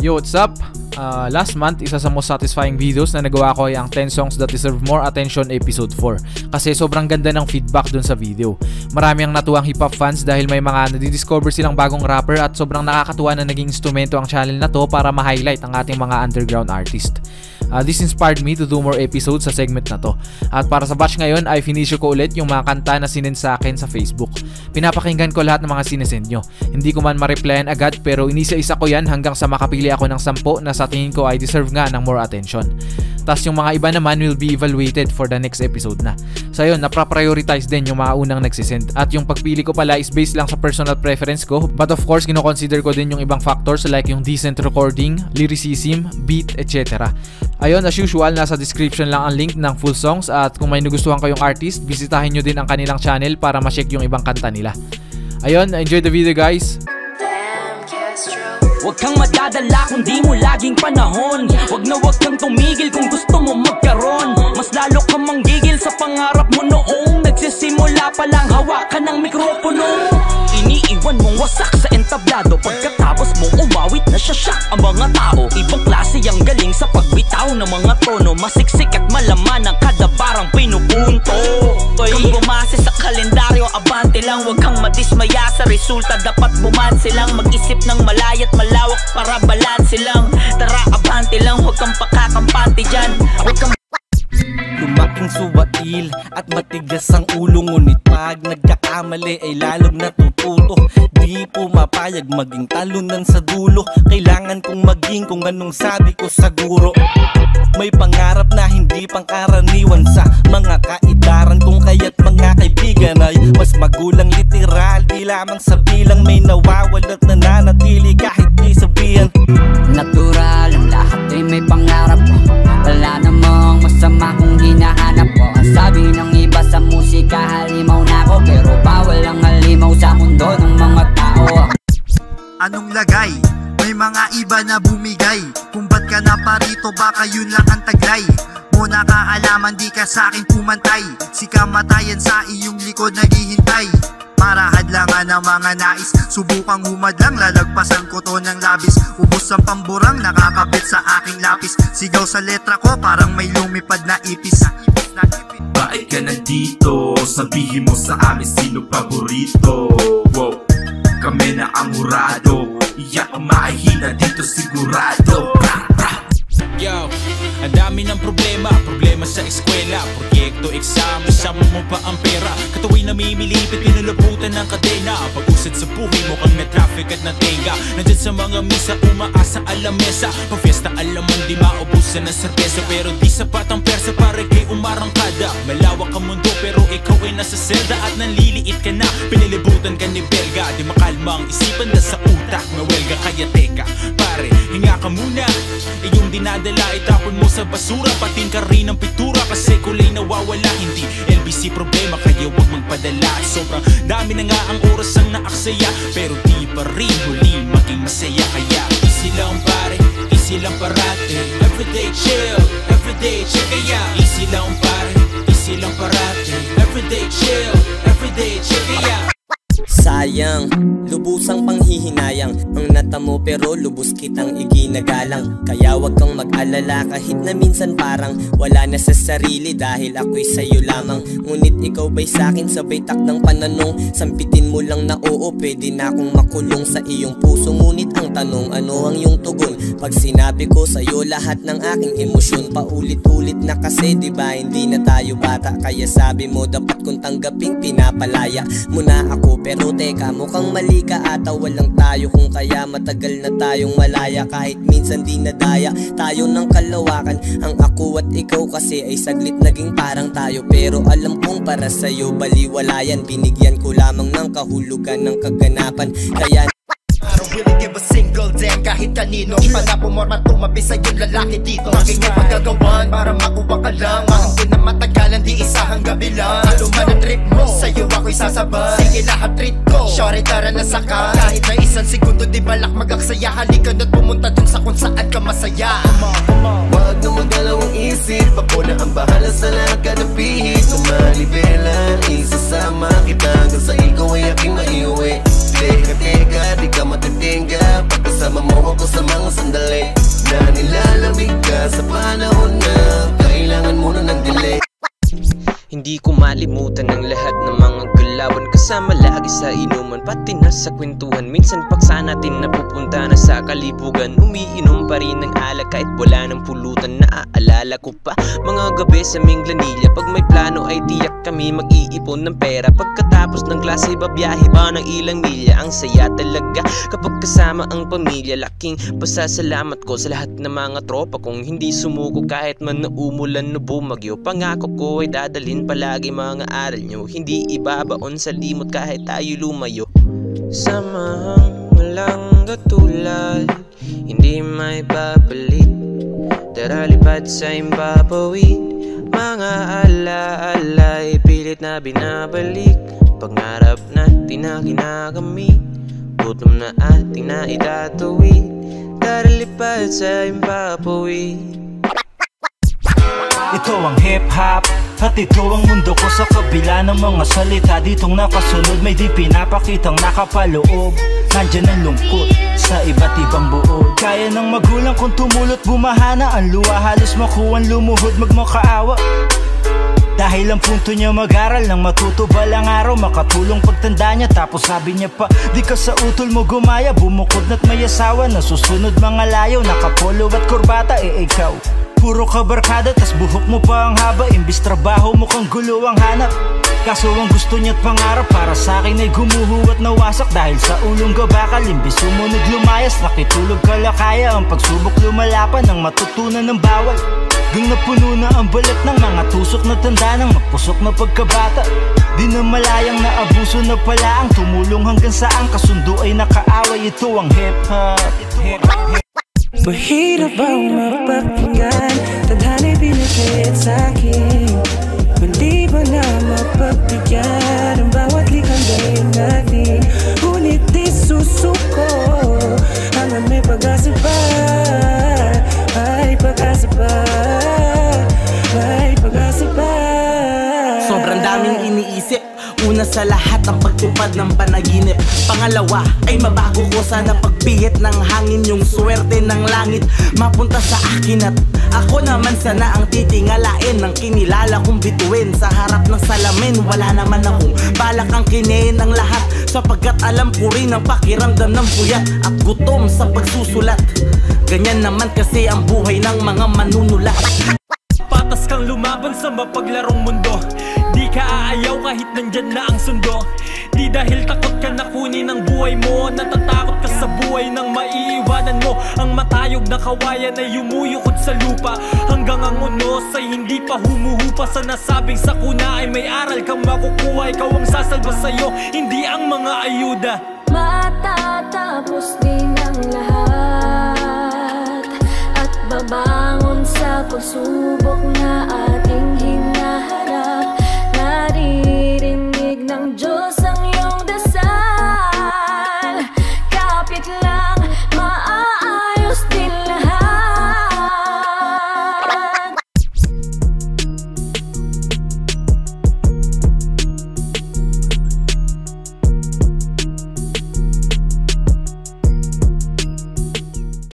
Yo, what's up? Last month, isa sa most satisfying videos na nagawa ko ay ang 10 songs that deserve more attention episode 4. Kasi sobrang ganda ng feedback dun sa video. Marami ang natuwang hip-hop fans dahil may mga nadidiscover silang bagong rapper at sobrang nakakatuwa na naging instrumento ang channel na to para ma-highlight ang ating mga underground artist. This inspired me to do more episodes sa segment na to. At para sa batch ngayon ay finisher ko ulit yung mga kanta na sinend sa akin sa Facebook. Pinapakinggan ko lahat ng mga sinesend nyo. Hindi ko man ma-replyan agad pero inisa-isa ko yan hanggang sa makapili ako ng 10 na sa tingin ko ay deserve nga ng more attention. Tas yung mga iba naman will be evaluated for the next episode na. So yun, napra-prioritize din yung mga unang nagsisend. At yung pagpili ko pala is based lang sa personal preference ko. But of course, kino-consider ko din yung ibang factors like yung decent recording, lyricism, beat, etc. Ayun, as usual, nasa description lang ang link ng full songs at kung may nagustuhan kayong artist, bisitahin nyo din ang kanilang channel para ma-check yung ibang kanta nila. Ayun, enjoy the video guys! Huwag kang madadala kung di mo laging panahon. Huwag kang tumigil kung gusto mo magkaroon. Mas lalo kang manggigil sa pangarap mo noong nagsisimula pa lang hawakan ng mikropono. Iniiwan mong wasak sa entablado, pagkatapos mong umawit na siya ang mga tao. Ibang klase ang galing sa pagbitaw ng mga tono, masiksik at malaman ang kada barang pinupunto. Kung bumase sa kalendaryo, abante lang. Huwag kang madismaya sa resulta, dapat bumanse lang. Mag-isip ng malaya't malawak para balanse lang. Tara, abante lang, huwag kang pakakampante dyan. Huwag kang lumaking suwail at matigas ang ulo, ngunit pag nagkakamali ay lalong natututo. Di pumapayag maging talunan sa dulo. Kailangan kong maging kung anong sabi ko sa guro. May pangarap na hindi pangkaraniwan sa mga kaidaran kung kaya't mga kaibigan ay mas magulang literal. Di lamang sa bilang may nawawalat na nanatili kahit di sabihan. Natural ang lahat ay may pangarap po. Wala namang masama kung hinahanap ko. Ang sabi ng iba sa musika, halimaw na ako, pero bawal ang halimaw sa mundo ng mga tao. Anong lagay? May mga iba na bumigay. Kung ba't ka na parito, baka yun lang ang taglay mo. Nakaalaman di ka sa'kin pumantay. Si kamatayan sa iyong likod naghihintay para hadlangan ang mga nais. Subukang humadlang, lalagpasan ko to ng labis. Ubos ang pamburang, nakakabit sa aking lapis. Sigaw sa letra ko, parang may lumipad na ipis. Bakit ka nandito? Sabihin mo sa amin sino paborito. Wow, kami na ang murado. Iyak ang mahihina dito sigurado. Yo, ang dami ng problema sa eskwela, proyekto, exam, isama mo pa ang pera. Katuwing namimilipit, pinulaputan ng kadena. Pag-usad sa buhay mo kang na-traffic at natenga. Nandyan sa mga misa, umaasa alamesa. Pag-fiesta, alam mo di maubusan ng serkesa, pero di sapat ang persa para kay umarangkada. Malawak ang mundo pero ikaw ay nasa selda at nanliliit ka na, pinilibutan ka ni Belga. Di makalma ang isipan na sa utak, mawelga kaya teka, pare, hinga ka muna. Iyong dinadala, itapon mo sa basura. Patin ka rin ang pintura kasi kulay nawawala. Hindi LBC problema kaya huwag magpadala. Sobrang dami na nga ang oras ang naaksaya, pero di pa rin huli maging masaya. Kaya easy lang pare, easy lang parate. Everyday chill, everyday chill. Kaya easy lang pare, easy lang parate. Everyday chill, everyday chill. Kaya sayang, lubusang panghihinayang ang natamo pero lubos kitang iginagalang. Kaya wag kang mag-alala kahit na minsan parang wala na sa sarili dahil ako'y sa'yo lamang. Ngunit ikaw ba'y sa'kin sabay takdang pananong? Sampitin mo lang na oo, pwede na akong makulong sa iyong puso. Ngunit ang tanong, ano ang iyong tugon? Pag sinabi ko sa'yo lahat ng aking emosyon, paulit-ulit na kasi diba hindi na tayo bata. Kaya sabi mo dapat kong tanggaping pinapalaya mo na ako. Pero teka, mukhang mali ka ata, walang tayo. Kung kaya matagal na tayong malaya, kahit minsan di nadaya tayo ng kalawakan. Ang ako at ikaw kasi ay saglit naging parang tayo, pero alam kong para sa'yo baliwala yan. Binigyan ko lamang ng kahulugan ng kaganapan. Kaya I don't really give a single damn kahit kanino. Pala pumorma tumabi sa yung lalaki dito. Aking ipagagawan para makuha ka lang. Mahal na matagalan, di isahang gabi lang. Ano man ang trip mo, sa'yo ako'y sasabay. Sige lahat treat ko, sorry tara na saka. Kahit na isang segundo di balak magaksaya. Halika na't pumunta dun sa kung saan ka masaya. Wag na magalaw ang isip, ako na ang bahala sa lahat ka na pihit. Tumalibela, isasama kita hanggang sa ikaw ay aking maiuwi. Teka, di ka matitingga, pagkasama mo ako sa mga sandali. Nakalimutan ng lahat ng mga galawan, kasama lagi sa inuman, pati na sa kwentuhan. Minsan paksa natin napupunta na sa kalibugan, umiinom pa rin ng alak kahit wala ng pulutan. Naaalala ko pa mga gabi sa Minglanilla, pag may plano ay tiyak kami mag-iipon ng pera. Pagkatapos ng klase babiyahe pa ng ilang milya. Ang saya talaga kapag kasama ang pamilya. Laking pasasalamat ko sa lahat ng mga tropa kong hindi sumuko kahit man naumulan o bumagyo. Pangako ko ay dadalhin palagi mga aral nyo, hindi ibabaon sa limot kahit tayo lumayo. Samahang walang katulad, hindi may babalik, tara lipad sa imbabawid. Mga ala-ala'y pilit na binabalik, pangarap natin na ginagamit, gutom na ating na itatuwid, tara lipad sa imbabawid. Ito ang hip-hop at ito ang mundo ko. Sa kabila ng mga salita ditong nakasunod, may di pinapakitang nakapaloob. Nandyan ang lungkot sa iba't ibang buod. Kaya ng magulang kung tumulot bumahana ang luha, halos makuwan lumuhod magmakaawa. Dahil ang punto niya mag-aral nang matuto balang araw, makatulong pagtanda niya. Tapos sabi niya pa, di ka sa utol mo gumaya, bumukod na't may asawa, nasusunod mga layaw, nakapolo at kurbata, ikaw puro ka barkada, tas buhok mo pa ang haba, imbis trabaho mo kang gulo ang hanap. Kaso ang gusto niya't pangarap para sa akin ay gumuho at nawasak. Dahil sa ulong gabakal, imbis sumunod lumayas, nakitulog kalakaya. Ang pagsubok lumalapan ang matutunan ng bawal. Gang napuno na ang balat ng mga tusok na tanda ng magpusok na pagkabata. Di na malayang na abuso na pala ang tumulong hanggang sa ang kasundo ay nakaaway. Ito ang hip-hop. Mahirap bang mapakinggan, tadhana'y pinagkait sa'kin. Mali ba na mapagbigyan ang bawat likang daig natin? Ngunit di susuko hanggang may pag-asa pa. May pag-asa pa, may pag-asa pa. Sobrang daming iniisip. Una sa lahat ang pagtupad ng panaginip. Pangalawa ay mabago ko sana pagpihit ng hangin. Yung swerte ng langit mapunta sa akin at ako naman sana ang titingalain ng kinilala kong bituin. Sa harap ng salamin wala naman akong balak ang kinain ng lahat, sapagkat alam ko rin ang pakiramdam ng puyat at gutom sa pagsusulat. Ganyan naman kasi ang buhay ng mga manunulat. Patas kang lumaban sa mapaglarong mundo, di ka aayaw kahit nandyan na ang sundo. Di dahil takot ka na kunin ang buhay mo, natatakot ka sa buhay nang maiiwanan mo. Ang matayog na kawayan ay yumuyukod sa lupa, hanggang ang unos ay hindi pa humuhupa. Sa nasabing sakuna ay may aral kang makukuha. Ikaw ang sasalba sa'yo, hindi ang mga ayuda. Matatapos din ang lahat at babangon sa pagsubok na atin.